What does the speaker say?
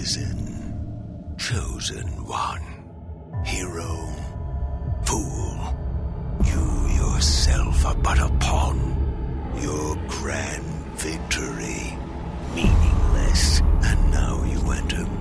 Arisen. Chosen one. Hero. Fool. You yourself are but a pawn. Your grand victory. Meaningless. And now you enter